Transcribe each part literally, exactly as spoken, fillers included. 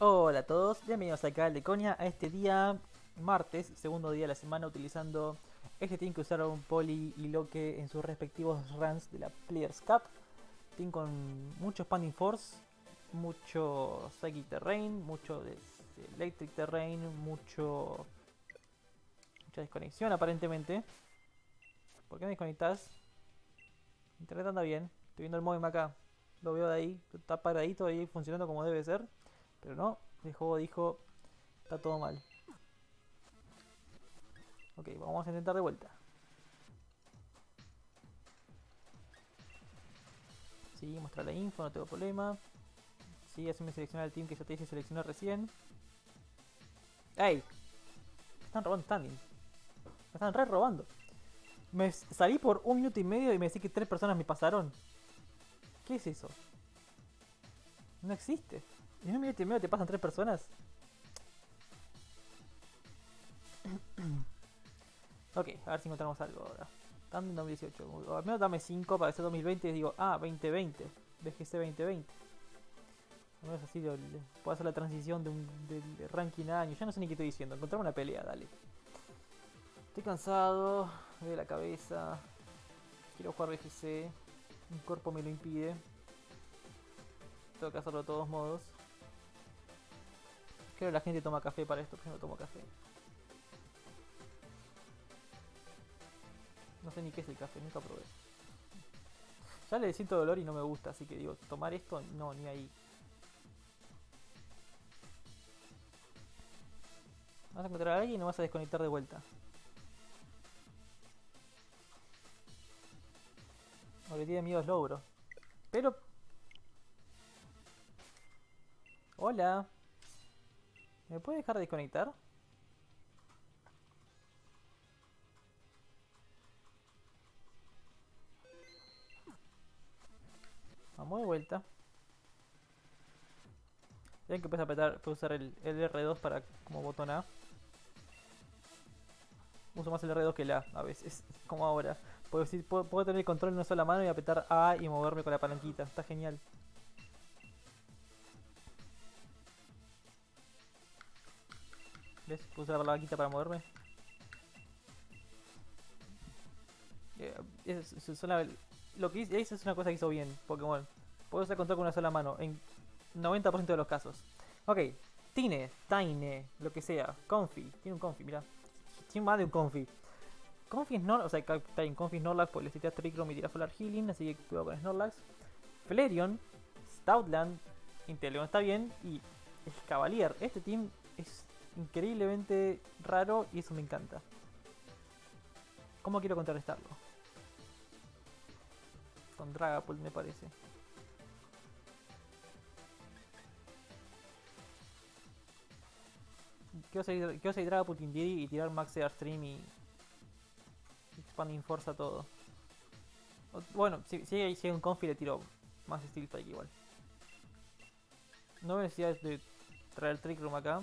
Hola a todos, bienvenidos acá al Deconia a este día martes, segundo día de la semana, utilizando este team que usaron Poli y Loque en sus respectivos runs de la Players Cup. Team con mucho Expanding Force, mucho Psychic Terrain, mucho de Electric Terrain, mucho mucha desconexión aparentemente. ¿Por qué me desconectas? Internet anda bien, estoy viendo el modem acá, lo veo de ahí, está paradito ahí funcionando como debe ser. Pero no, el juego dijo, está todo mal. Ok, vamos a intentar de vuelta. Sí, mostrar la info, no tengo problema. Sí, así me selecciona el team que yo te hice seleccionar recién. ¡Ey! Me están robando standing. Me están re robando. Me salí por un minuto y medio y me decís que tres personas me pasaron. ¿Qué es eso? No existe. ¿En un minuto y medio te pasan tres personas? Ok, a ver si encontramos algo ahora. Están en dos mil dieciocho. O al menos dame cinco para que sea dos mil veinte y digo, ah, veinte veinte. B G C veinte veinte. Al menos así lo, le, puedo hacer la transición de un del ranking a año. Ya no sé ni qué estoy diciendo. Encontrame una pelea, dale. Estoy cansado de la cabeza. Quiero jugar B G C. Mi cuerpo me lo impide. Tengo que hacerlo de todos modos. Creo que la gente toma café para esto, pero yo no tomo café. No sé ni qué es el café, nunca probé. Ya le siento dolor y no me gusta, así que digo, tomar esto, no, ni ahí. Vas a encontrar a alguien y no vas a desconectar de vuelta. Porque tiene miedo es logro. Pero... Hola. ¿Me puede dejar de desconectar? Vamos de vuelta. Ven que puedes apretar, puedes usar el, el R dos para como botón A. Uso más el R dos que el A a veces, como ahora. Puedo, decir, puedo, puedo tener el control en una sola mano y apretar A y moverme con la palanquita. Está genial. ¿Ves? Puedo usar la palanquita para moverme. Eh, es, es, es una, lo que hice, eso es una cosa que hizo bien Pokémon. Puedo usar control con una sola mano en noventa por ciento de los casos. Ok, Tine, Tine, lo que sea. Confi, tiene un Confi, mira. Tiene más de un Confi. Confi Snorlax, o sea, está en Confi Snorlax, pues le citas Trickroom y tiras Solar Healing, así que cuidado con Snorlax. Flareon, Stoutland, Inteleon está bien, y Cavalier. Este team es increíblemente raro y eso me encanta. ¿Cómo quiero contrarrestarlo? Con Dragapult me parece. Quiero seguir, quiero seguir Dragapult Indeedee y tirar Max Airstream y Expanding Force a todo. Bueno, si, si, hay, si hay un Confi le tiro más Steel Strike igual. No hay necesidad de traer Trick Room acá.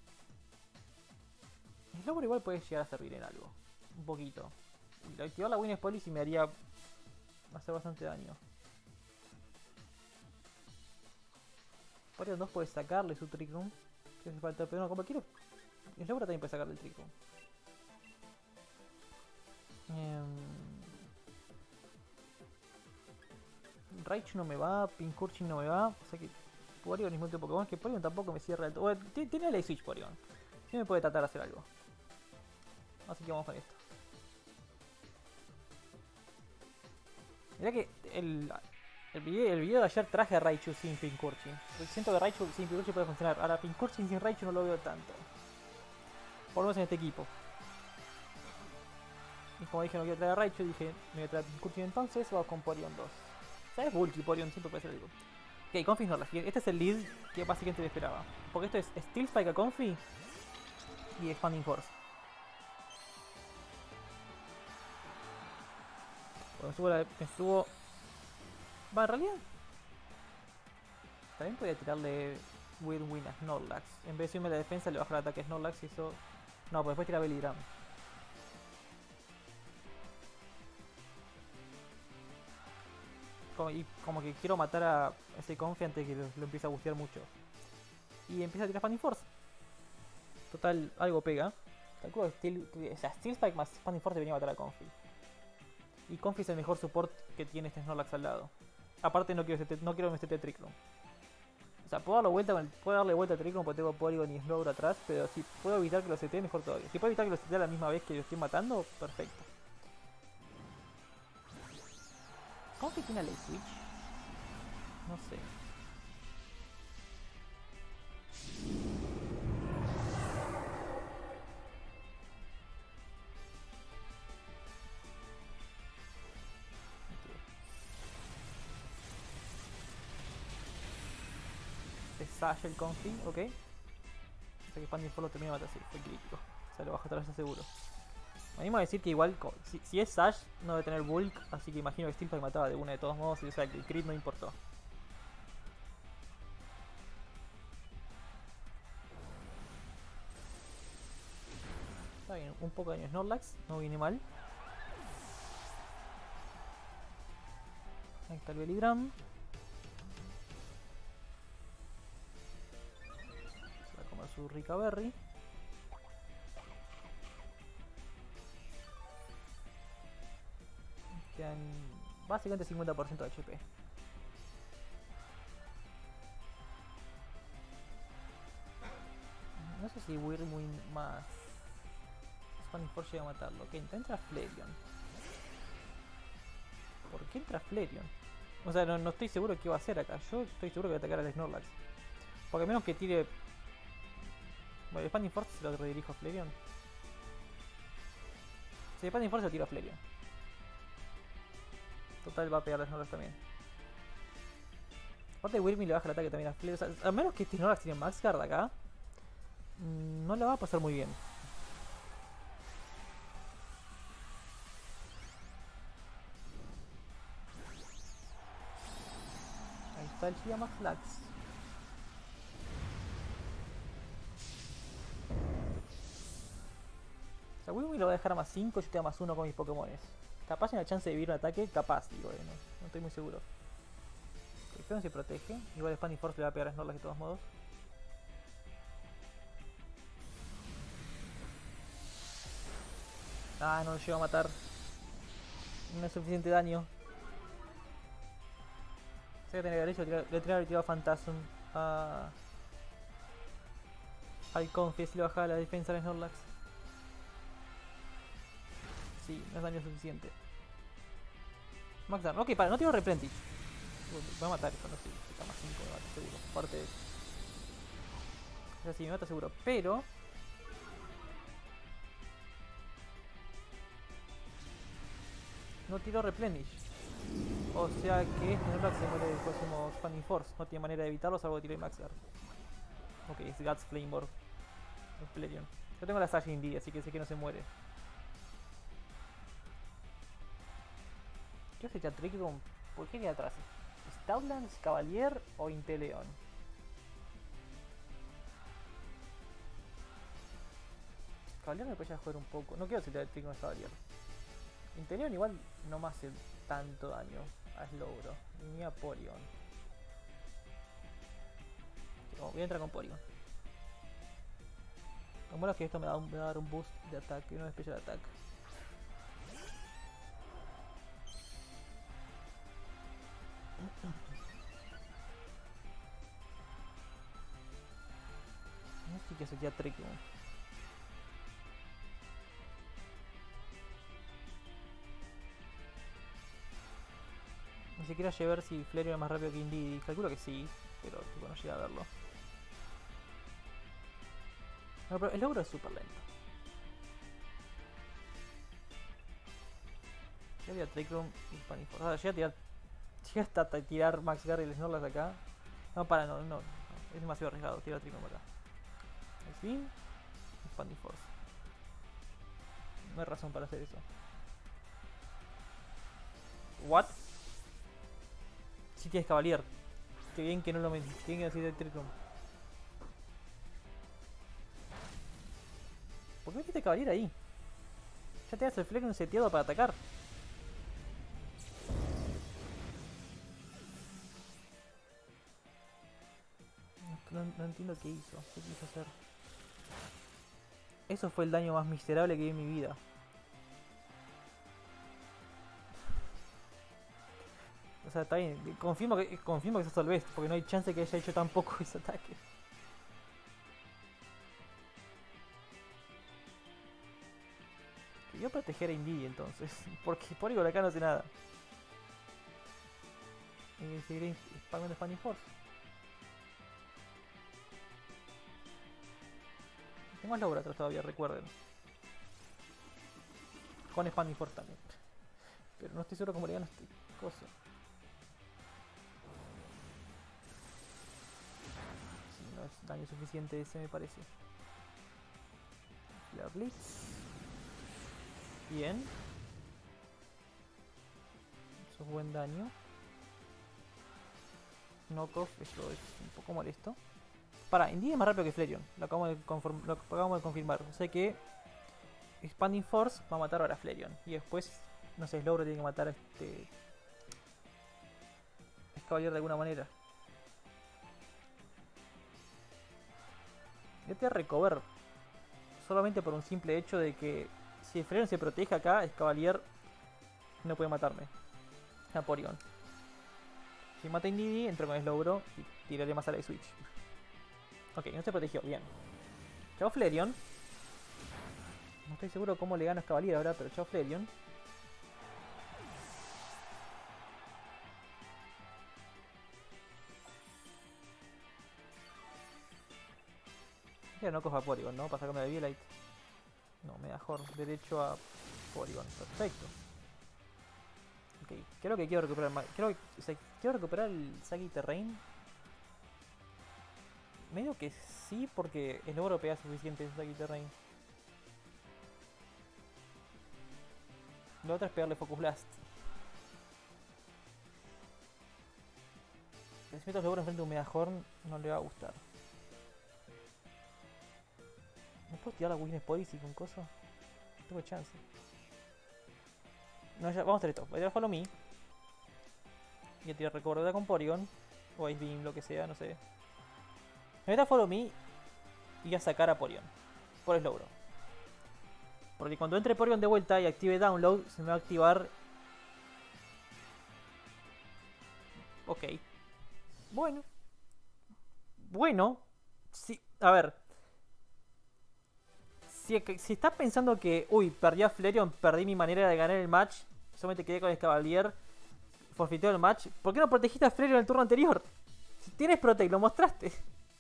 El Slowbro igual puede llegar a servir en algo. Un poquito. Y activar la Win Policy me haría hacer bastante daño. Varios dos puede sacarle su Trick Room. Si hace falta, pero no, como quiero. El Slowbro también puede sacarle el Trick Room. Eh, Raichu no me va, Pincurchin no me va, o sea que Porygon es multi Pokémon, que Porygon tampoco me cierra el todo. Bueno, tiene la Switch Porygon, sí me puede tratar de hacer algo. Así que vamos con esto. Mirá que el, el, video, el video de ayer traje a Raichu sin Pincurchin. Siento que Raichu sin Pincurchin puede funcionar, ahora Pincurchin sin Raichu no lo veo tanto. Por lo menos en este equipo. Y como dije no quiero traer a Raichu, dije me voy a traer a Pincurchin entonces, vamos con Porygon dos. ¿Sabes? Bulky Porygon siempre puede ser algo. Ok, Confi Snorlax. Este es el lead que básicamente me esperaba. Porque esto es Steel Spike a Confi y Expanding Force. Cuando subo la, me subo... Va, en realidad... También podría tirarle Win-Win a Snorlax. En vez de subirme la defensa le bajo el ataque a Snorlax y eso... No, pues después tira Belly Como, y como que quiero matar a ese Confi antes de que lo, lo empiece a bustear mucho. y empieza a tirar Expanding Force. Total, algo pega. Calculo que Steel, o sea, Steel Spike más Expanding Force debería matar a Comfy. Y Comfy es el mejor support que tiene este Snorlax al lado. Aparte no quiero, este, no quiero que me esté Trick Room. O sea, puedo darle vuelta, con el, puedo darle vuelta a Trick Room porque tengo Porygon y Slowbro atrás, pero si puedo evitar que lo setee, mejor todavía. Si puedo evitar que lo setee a la misma vez que lo estoy matando, perfecto. ¿Comfy tiene late switch? No sé. Sash el Comfy, ok. Hasta que Expanding Force lo termina de matar, sí, fue crítico. O sea, lo bajo atrás seguro. Me animo a decir que igual, si, si es Sash, no debe tener Bulk, así que imagino que Steel Spike mataba de una de todos modos, y o sea, que el crit no importó. Está bien, un poco de daño Snorlax, no viene mal. Ahí está el Belidram. Se va a comer su Rica Berry. Quedan básicamente cincuenta por ciento de H P. No sé si Wyrmwind más Expanding Force llega a matarlo. Ok, entra Flareon. ¿Por qué entra Flareon? O sea, no, no estoy seguro qué va a hacer acá. Yo estoy seguro que va a atacar al Snorlax. Porque a menos que tire... Bueno, el Expanding Force se lo redirijo a Flareon. Si el Expanding Force se lo tiro a Flareon. Total va a pegar a Snorlax también. Aparte de Wyrmwind le baja el ataque también a Flareon. O sea, a menos que este Snorlax tiene Max Guard acá, no la va a pasar muy bien. Ahí está el Gigamax Lax. O sea, Wyrmwind lo va a dejar a más cinco, yo te a más uno con mis Pokémones. Capaz hay una chance de vivir un ataque, capaz, digo, eh, no, no estoy muy seguro. El Flareon se protege, igual Expanding Force le va a pegar a Snorlax de todos modos. Ah, no lo llego a matar. No es suficiente daño. Sé que tener que haber hecho, le tenía que tirado Phantasm a... al Comfy si le bajaba la defensa al Snorlax. Sí, no es daño suficiente. Max Darm. Ok, para, no tengo Replenty. Voy a matar esto, no sé. Está más cinco, me mata seguro. Aparte de... Es así, me mata seguro. Pero... no tiro Replenish. O sea que este Snorlax se muere del próximo Expanding Force. No tiene manera de evitarlo salvo que tire Max Guard. Ok, es Guts Flameboard. Es Flareon. Yo tengo la Sash Indeed, así que sé que no se muere. ¿Qué hace Trick Room? ¿Por qué queda atrás? ¿Stoutlands, Cavalier o Inteleon? Cavalier me puede jugar un poco. No quiero hacer Trick Room Cavalier. Inteleon igual no me hace tanto daño a Slowbro ni a Porygon. Oh, voy a entrar con Porygon. Lo malo es que esto me, da un, me va a dar un boost de ataque, no de special attack. No sé qué sería Trick Room. Ni siquiera llegué a ver si Flareon es más rápido que Indeedee. Calculo que sí, pero tipo, no llegué a verlo. No, pero el logro es súper lento. Llegué a Trick Room y Expanding Force. O sea, llegué a tirar. Llegué hasta tirar Max Guard y el Snorlax acá. No, para, no, no, no. Es demasiado arriesgado tirar Trick Room acá. Ice Beam, Expanding Force. No hay razón para hacer eso. What? Si tienes Cavalier. Qué bien que no lo me... Qué bien que no decir el Trick Room. ¿Por qué metiste Cavalier ahí? Ya te das el Flareon seteado para atacar. Ok. no, no entiendo qué hizo. ¿Qué quiso hacer? Eso fue el daño más miserable que vi en mi vida. O sea, está bien. Confirmo que, confirmo que sos el best, porque no hay chance que haya hecho tan poco ese ataque. Quería proteger a Indy entonces, porque Porygon acá no hace nada. Y seguiré spamando Fanny Force. Tengo más logros todavía, recuerden. Con Expanding Force también. Pero no estoy seguro cómo le gano este coso. Sí, no es daño suficiente ese, me parece. La Blitz. Bien. Eso es buen daño. Knockoff, esto es un poco molesto. Para, Indy es más rápido que Flareon. Lo acabamos de, conform lo acabamos de confirmar. O sea que Expanding Force va a matar ahora a Flareon. Y después, no sé, Slowbro tiene que matar a este Escavalier de alguna manera. Yo te voy a recover. Solamente por un simple hecho de que si el Flareon se protege acá, Escavalier no puede matarme. A Porygon. Si mata a Indy, entro con Slowbro y tiraré más a la de Switch. Ok, no se protegió, bien. Chao Flareon. No estoy seguro cómo le gano a Escavalier ahora, pero chao Flareon. Ya no cojo a Porygon, ¿no? Para sacarme de Violite. No, me da Horn derecho a Porygon. Perfecto. Ok, creo que quiero recuperar más. Creo que, o sea, quiero recuperar el Sagi Terrain. Medio que sí, porque el logro pega suficiente en Sagi Terrain. Lo otro es pegarle Focus Blast. Si meto los logros enfrente de un Megahorn, no le va a gustar. ¿No puedo tirar la Weakness Policy con coso? No tengo chance. No, ya, vamos a hacer esto. Voy a tirar Follow Me. Y a tirar Recordada con Porygon. O Ice Beam, lo que sea, no sé. Me voy a tirar Follow Me. Y a sacar a Porygon. Por el logro. Porque cuando entre Porygon de vuelta y active Download, se me va a activar. Ok. Bueno. Bueno. Sí. A ver. Si, si estás pensando que, uy, perdí a Flareon, perdí mi manera de ganar el match, solamente quedé con el Escavalier, forfeiteó el match, ¿por qué no protegiste a Flareon en el turno anterior? Si tienes Protect, lo mostraste.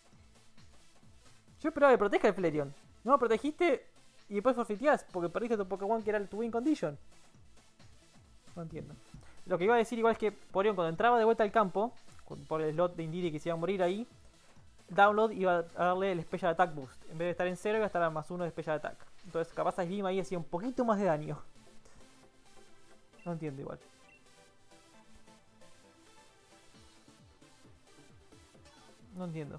Yo esperaba que proteja a Flareon. No lo protegiste y después forfeiteás porque perdiste tu Pokémon que era tu win condition. No entiendo. Lo que iba a decir igual es que Porygon cuando entraba de vuelta al campo, por el slot de Indeedee que se iba a morir ahí, Download iba a darle el Special Attack Boost. En vez de estar en cero, iba a estar a más uno de Special Attack. Entonces, capaz a Beam ahí hacía un poquito más de daño. No entiendo igual. No entiendo.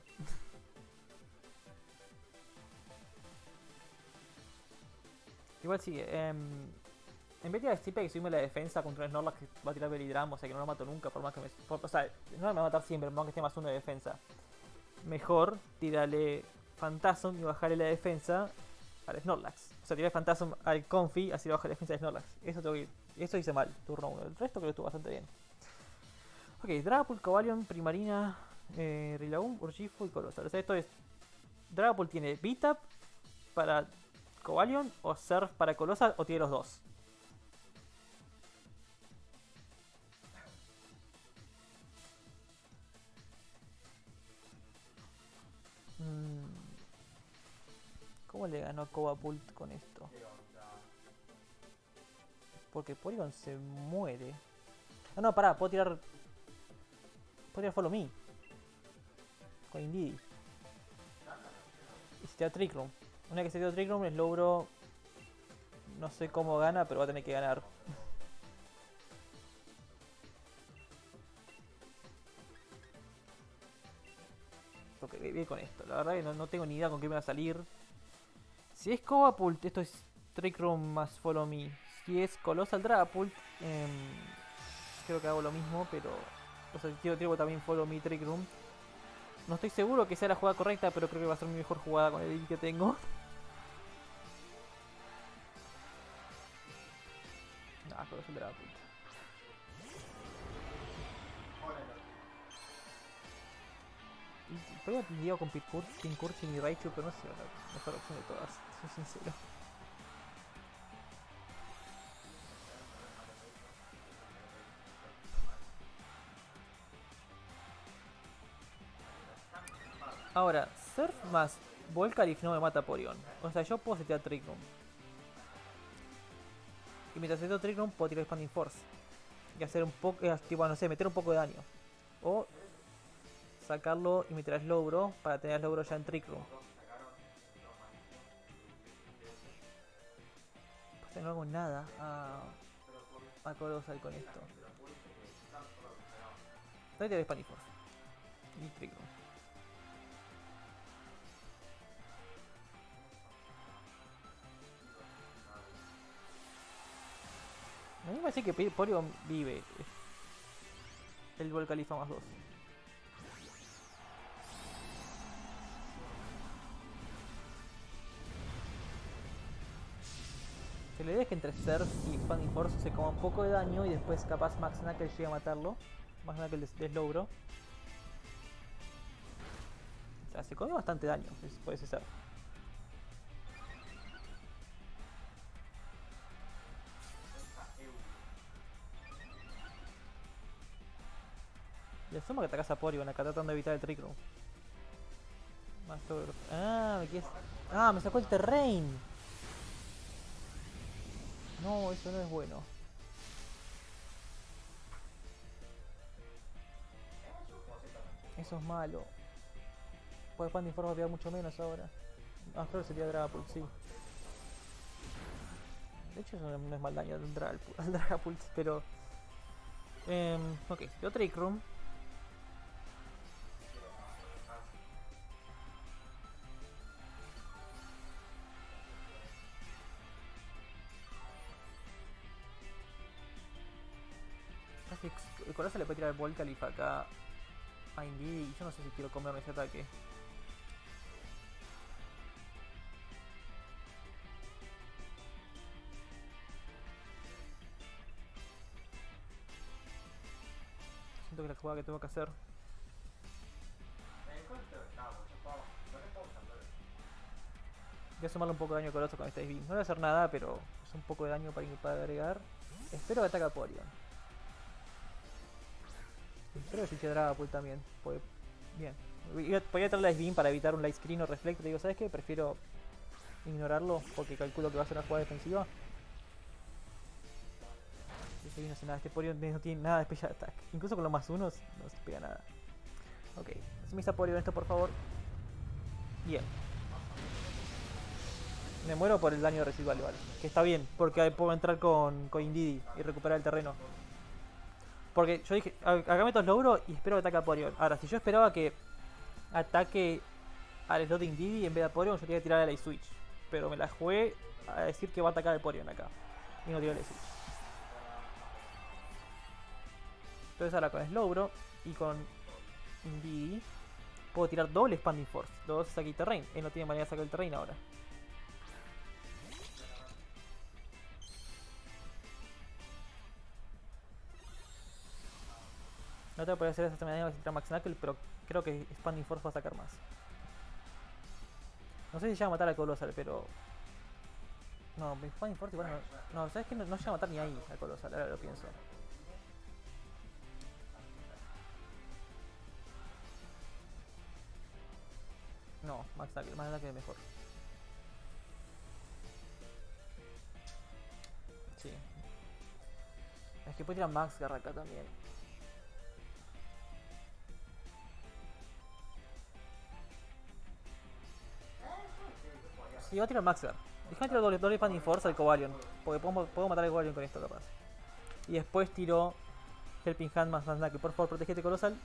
Igual sigue. Eh, en vez de tirar Stipe, que subirme la defensa contra un Snorlax que va a tirar Belidram, o sea que no lo mato nunca, por más que me. Por, o sea, no me va a matar siempre, por más que esté más uno de defensa. Mejor tirarle Phantasm y bajarle la defensa al Snorlax. O sea, tirarle Phantasm al Confi, así baja la defensa de Snorlax. Eso tengo que, eso hice mal, turno uno. El resto creo que estuvo bastante bien. Ok, Dragapult, Cobalion, Primarina, eh, Rillaboom, Urshifu y Colossal. O sea, esto es. Dragapult tiene Beat-Up para Cobalion o Surf para Colossal o tiene los dos. ¿Cómo le ganó a Cobapult con esto? Porque Porygon se muere. Ah, no, pará, puedo tirar. Puedo tirar Follow Me. Con Indeedee. Y si te da Trick Room. Una vez que se dio Trick Room, el logro. No sé cómo gana, pero va a tener que ganar. Ok, voy con esto. La verdad que no, no tengo ni idea con qué me va a salir. Si es Cobapult, esto es Trick Room más Follow Me. Si es Colossal Dragapult, eh, creo que hago lo mismo, pero. O sea, quiero, quiero también Follow Me Trick Room. No estoy seguro que sea la jugada correcta, pero creo que va a ser mi mejor jugada con el build que tengo. Ah, pero es el Dragapult. Podría haber lidiado con Pincurchin y Raichu, pero no sé, la mejor opción de todas, soy sincero. Ahora, Surf más Volcarif no me mata Porygon. O sea, yo puedo setear Trick Room. Y mientras seteo Trick Room puedo tirar Expanding Force. Y hacer un poco, eh, tipo, no sé, meter un poco de daño. O sacarlo y meter a Slowbro para tener a Slowbro ya en Trick Room. Pues no hago nada a, a Corozal con esto. Voy a tirar Expanding Force. Y Trick Room. A mí me parece que Porygon vive el Volcalifa más dos. Que la idea es que entre Surf y Expanding Force se coma un poco de daño y después capaz Max Knuckle llegue a matarlo. Max Knuckle de, de Slowbro. O sea, se come bastante daño, puede ser. Y asumo que atacas a Porygon acá tratando de evitar el Trick Room. Más sobre... Ah, me quedé... Ah, me sacó el Terrain. No, eso no es bueno. Eso es malo. Pues Expanding Force va a pegar mucho menos ahora. Ah, creo que sería Dragapult, sí. De hecho eso no es mal daño al Dragapult, al Dragapult pero... Eh, ok, yo Trick Room. El Corazón le puede tirar el Volcalifa acá a Indeedee y yo no sé si quiero comerme ese ataque. Siento que es la jugada que tengo que hacer. Voy a sumarle un poco de daño al Corazón con este Beam. No voy a hacer nada, pero es un poco de daño para, para agregar. Espero que ataque a Porygon. Espero que switche Dragapult también. Puede... Bien. Podría traer la Ice Beam para evitar un Light Screen o Reflect. Digo, ¿sabes qué? Prefiero ignorarlo porque calculo que va a ser una jugada defensiva. Este Beam no hace nada. Este Porygon no tiene nada de Special Attack. Incluso con los más unos no se pega nada. Ok. Maximiza Porygon esto, por favor. Bien. Me muero por el daño residual igual. Que está bien, porque puedo entrar con, con Indeedee y recuperar el terreno. Porque yo dije, acá meto Slowbro y espero que ataque a Porygon. Ahora, si yo esperaba que ataque al slot de Indeedee en vez de a Porygon, yo tenía que tirar a la Switch. Pero me la jugué a decir que va a atacar al Porygon acá. Y no tiré a la Switch. Entonces ahora con Slowbro y con Indeedee puedo tirar doble Expanding Force. Dos saque Terrain. Él no tiene manera de sacar el Terrain ahora. No te voy a poder hacer esa manera de Max Knuckle, pero creo que Expanding Force va a sacar más. No sé si llega a matar a Colossal, pero... No, Expanding Force igual no... No, ¿sabes qué? No, no llega a matar ni ahí a Colossal, ahora lo pienso. No, Max Knuckle, más Knuckle es mejor. Sí. Es que puede tirar Max Garra acá también. Sí, va a tirar Maxer. Déjame tirar doble, doble Expanding Force al Cobalion. Porque puedo, puedo matar al Cobalion con esto, capaz. Y después tiro Helping Hand más Knuckle. Por favor, protegete, Colossal.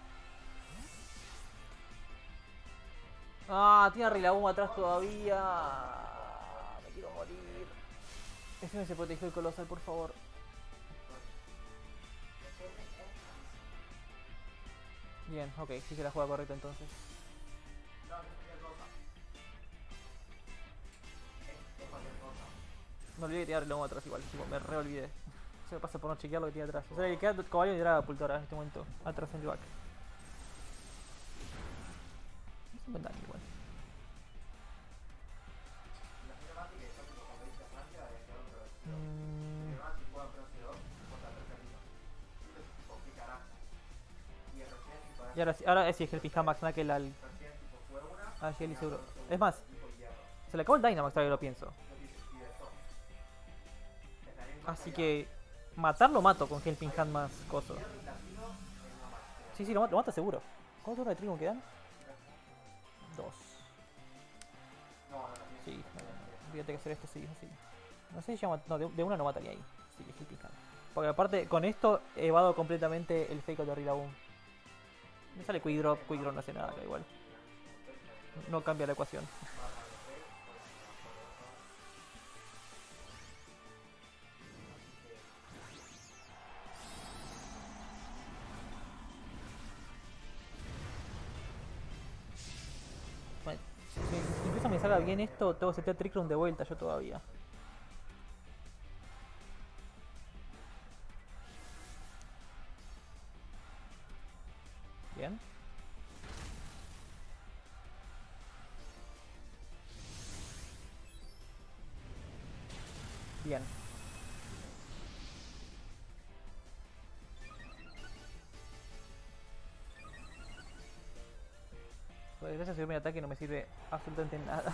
Ah, tiene a Rillaboom atrás todavía. Me quiero morir. Déjeme se protegió el Colossal, por favor. Bien, ok, sí se la juega correcto entonces. Me olvidé de tirar el lomo atrás igual, tipo, me re olvidé. Se me pasa por no chequear lo que tiene atrás. O sea, que queda Cobalion y Dragapult ahora en este momento, atrás en el back. Es un buen daño igual. Mm. Y ahora, sí- ahora sí es el fija Max Knuckle al. al Shelly seguro. Es más, se le acabó el Dynamax ahora que lo pienso. Así que matarlo mato con Helping Hand más coso. Sí, sí, lo, lo mata seguro. ¿Cuántos turnos de trigo quedan? Dos. Sí, no, no, olvídate que hacer esto sí, así. No sé si llama. No, de, de una no mataría ahí. Sí, que Helping Hand. Porque aparte, con esto evado completamente el fake de Rillaboom. Me sale Quick Drop, Quick Drop no hace nada acá igual. No cambia la ecuación. Bueno, si me- incluso me salga bien esto, tengo que setear Trick Room de vuelta yo todavía. Bien. Bien. Pues gracias a subir mi ataque no me sirve absolutamente nada.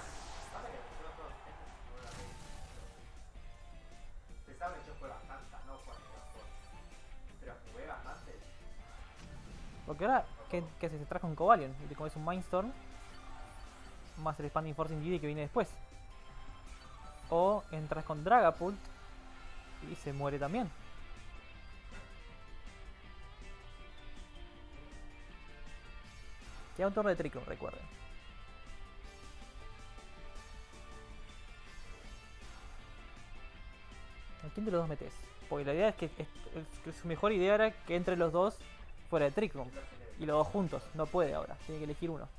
Porque ahora, ¿qué, qué haces? Se trajo un Cobalion y te comes un Mindstorm. Más el Expanding Force Indeedee que viene después. O entras con Dragapult y se muere también. Queda un turno de Trick Room, recuerden. ¿A quién de los dos metes? Porque la idea es que, es, es que su mejor idea era que entre los dos fuera de Trick Room. Y los dos juntos. No puede ahora. Tiene que elegir uno.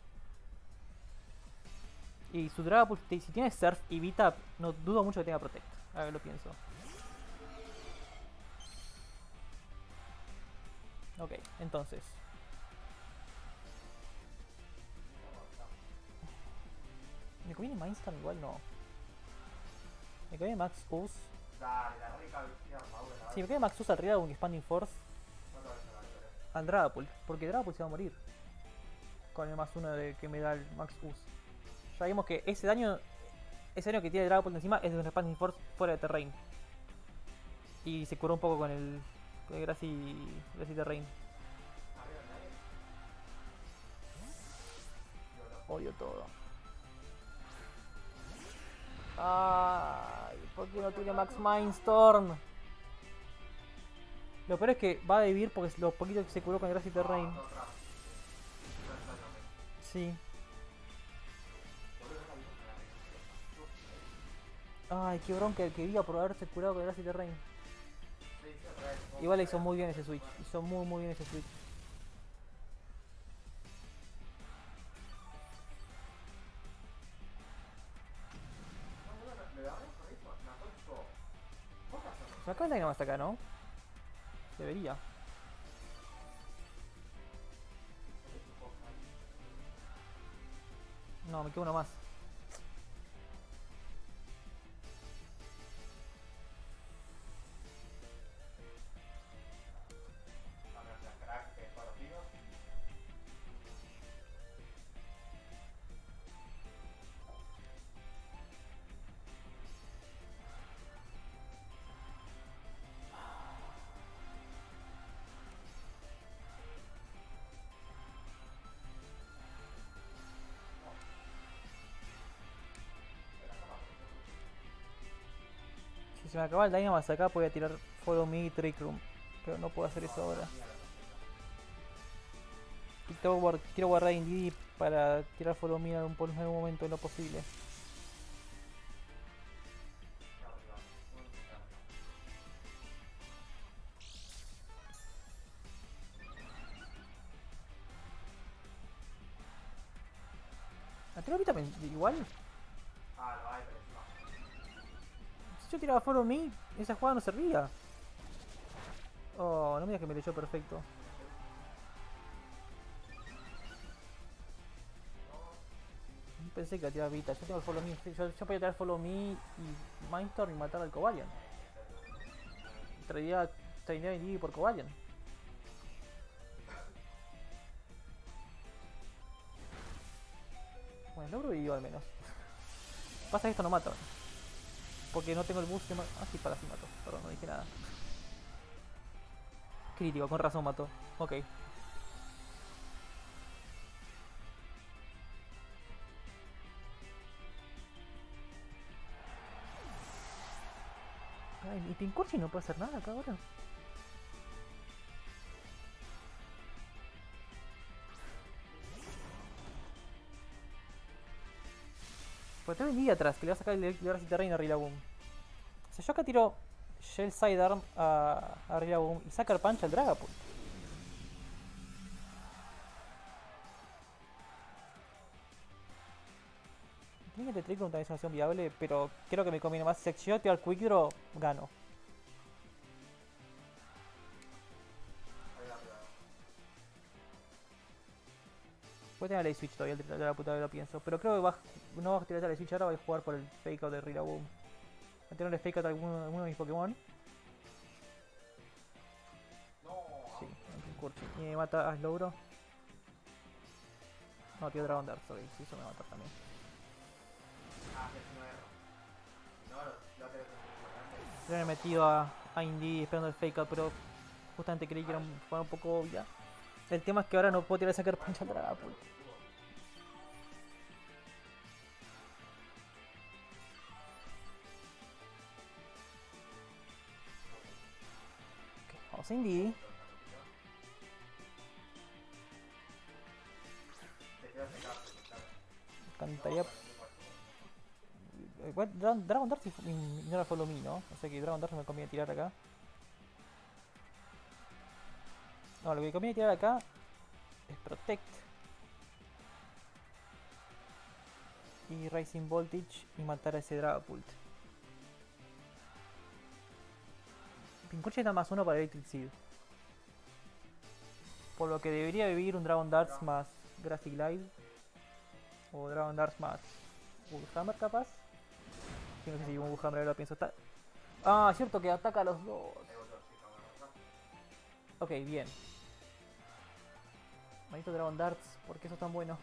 Y su Dragapult, si tiene Surf y Vita, no dudo mucho que tenga Protect. Ahora que lo pienso. Ok, entonces. ¿Me conviene Mindstorm? Igual no. Me conviene Max Us. Sí, me conviene Max Us arriba con Expanding Force al Dragapult. Porque Dragapult se va a morir con el más uno de que me da el Max Us. Ya vimos que ese daño. Ese daño que tiene el Dragapult encima es de un Expanding Force fuera de Terrain. Y se curó un poco con el. con el Grassy. Grassy Terrain. Odio todo. Ay, ¿por qué no tiene Max Mindstorm? Lo peor es que va a vivir porque lo poquito que se curó con Grassy Terrain. Sí. Ay, qué bronca el que viva por haberse curado con Grassy Terrain. Igual hizo muy bien ese switch. Hizo muy muy bien ese switch. Se me acaba el Dynamax acá, ¿no? Debería. No, me queda uno más. Si se me acaba el Dynamax acá, voy a tirar Follow Me y Trick Room. Pero no puedo hacer eso ahora. Quiero, quiero guardar Indeedee para tirar Follow Me en algún, en algún momento en lo posible. ¿Tiró Vita pen- igual? Ah, lo hay, pero no. Si yo tiraba Follow Me, esa jugada no servía. Oh, no me digas que me leyó perfecto. Pensé que iba a tirar Vita. Yo tengo el Follow Me. Yo, yo podía tirar Follow Me y Mindstorm y matar al Cobalion. Traía Trainee por Cobalion. Bueno, logro vivo al menos. Pasa que esto no mata. Porque no tengo el boost que ma- ah, sí, para sí mato. Perdón, no dije nada. Crítico, con razón mató. Ok. Ay, y Pinkurchi no puede hacer nada acá ahora. Porque tengo Envy atrás, que le va a sacar el Legacy Terrain a Rillaboom. O sea, yo acá tiro Shell Sidearm a, a Rillaboom y Sucker Punch al Dragapult. Técnicamente Trick Room también es una opción viable, pero creo que me conviene más. Si yo tiro al Quick Draw, gano. Ahí va, pero. Puede tener la Switch todavía, de la puta que lo pienso. Pero creo que va, no va a tirar la Switch ahora, va a jugar por el Fake Out de Rillaboom. Va a tener Fake Out a alguno, alguno de mis Pokémon. No. Sí, Pinkurchi. Y me mata a Slowbro. No, tío Dragon Dart, ok, sí, eso me mata también. Ah, que no erro. No, lo, lo tenés que Le he metido a, a Indy esperando el Fake Out, pero justamente creí que era un, fue un poco obvia. El tema es que ahora no puedo tirar el Sucker Punch al Dragapult. Vamos a Indy. Te quedas en casa, claro. Cantaría. Igual Dragon, Dragon Dart no era Follow Me, ¿no? O sea que Dragon Dart me conviene tirar acá. No, lo que me conviene tirar acá es Protect. Y Rising Voltage y matar a ese Dragapult. Pinkurchi está más uno para Electric Seed. Por lo que debería vivir un Dragon Darts más Grassy Glide. O Dragon Darts más Bullhammer capaz. Sí, no sé si un Bullhammer ahora lo pienso. Está... Ah, cierto que ataca a los dos. Ok, bien. Maldito Dragon Darts, ¿por qué eso es tan bueno?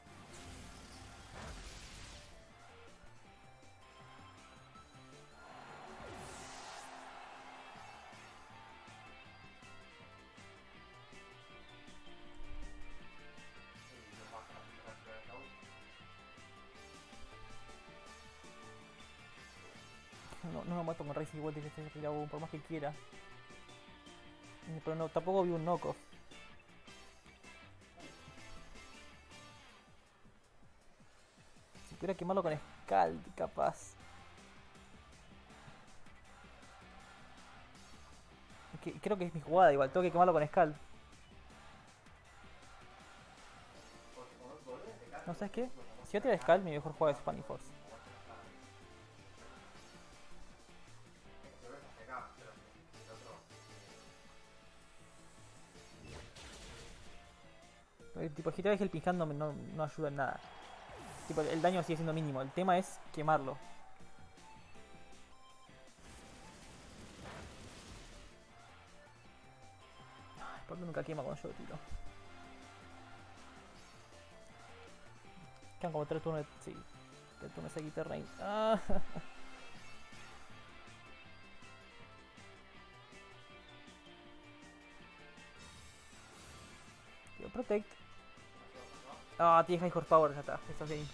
No, no me mato con Rising Voltage este Rillaboom, por más que quiera. Pero no, tampoco vi un knockoff. Si pudiera quemarlo con Scald, capaz. Que, creo que es mi jugada igual, tengo que quemarlo con Scald. ¿No sabes qué? Si yo tiro Scald, mi mejor jugada es Spanish Force. El tipo, agitar el Helping Hand no, no, no ayuda en nada. Tipo, el daño sigue siendo mínimo, el tema es quemarlo. Ay, ¿por qué nunca quema cuando yo lo tiro? Quedan como tres turnos de... sí, tres turnos de Terrain. Ah. Tío, Protect. Ah, tiene High Horsepower, ya está, eso sí.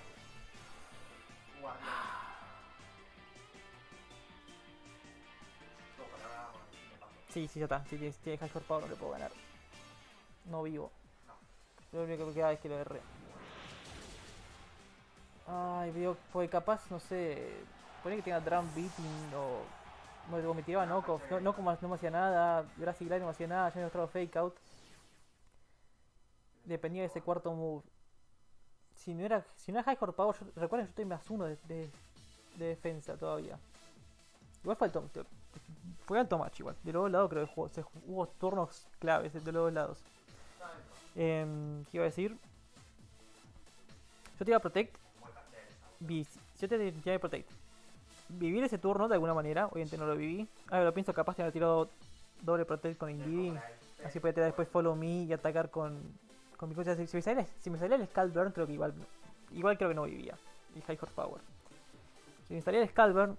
Sí, sí, ya está. Si tiene, si tiene High Horsepower no le puedo ganar. No vivo. Lo único que queda es que lo erré. Ay, veo, pues capaz, no sé. Pone que tenga Drum Beating o. Bueno, me tiraba knockoff. No, no, como, no me hacía nada. Grassy Glide no me hacía nada. Ya me mostraba Fake Out. Dependía de ese cuarto move. si no era, si no era High Horsepower, yo, recuerden que yo estoy más uno de, de, de defensa todavía. Igual fue alto, fue alto match igual. De los dos lados creo que jugó, se, hubo turnos claves de los dos lados. Eh, ¿Qué iba a decir? Yo te iba a protect. Vi, yo te iba a protect. Vivir ese turno de alguna manera, obviamente no lo viví. Ah, lo pienso capaz de haber tirado doble protect con Indeeding. Así puede tirar después follow me y atacar con, con mi cosa. Si, si, me salía, si me salía el Scalburn, creo que igual igual creo que no vivía. El High Horsepower. Si me salía el Scalburn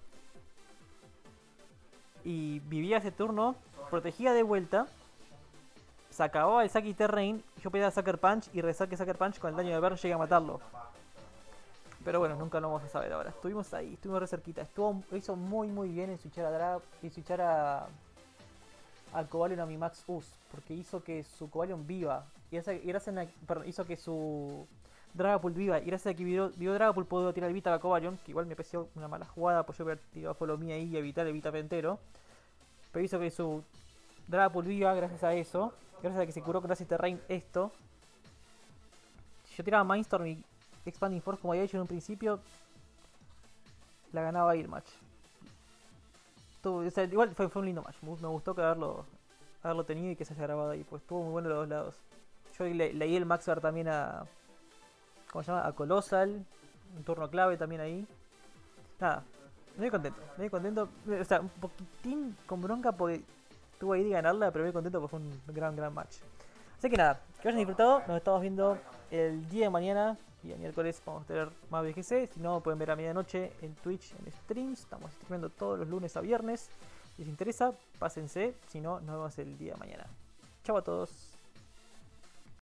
y vivía ese turno, protegía de vuelta, se acababa el Saki Terrain, yo podía dar Sucker Punch y rezar que Sucker Punch con el daño de Burn llegue a matarlo. Pero bueno, nunca lo vamos a saber ahora. Estuvimos ahí, estuvimos re cerquita. Estuvo, hizo muy muy bien en switchar a Drag y switchar a al Cobalion a mi Max Us, porque hizo que su Cobalion viva y gracias a, perdón, hizo que su Dragapult viva y gracias a que vio, vio Dragapult pudo tirar el Vita a Cobalion, que igual me pareció una mala jugada, pues yo hubiera tirado Follow Me ahí y evitar el Vita entero. Pero hizo que su Dragapult viva gracias a eso, gracias a que se curó con Acid Terrain esto. Si yo tiraba Mindstorm y Expanding Force como había hecho en un principio, la ganaba ahí el match. Tuvo, o sea, igual fue, fue un lindo match, me gustó que haberlo, haberlo tenido y que se haya grabado ahí, pues estuvo muy bueno de los dos lados. Yo le, leí el Maxar también a, ¿cómo se llama? A Colossal, un turno clave también ahí. Nada, me voy contento, me voy contento, o sea, un poquitín con bronca porque estuvo ahí de ganarla, pero me voy contento porque fue un gran, gran match. Así que nada, que hayan disfrutado, nos estamos viendo el día de mañana y el miércoles vamos a tener más B G C. Si no, pueden ver a medianoche en Twitch, en streams. Estamos streamando todos los lunes a viernes. Si les interesa, pásense. Si no, nos vemos el día de mañana. Chau a todos.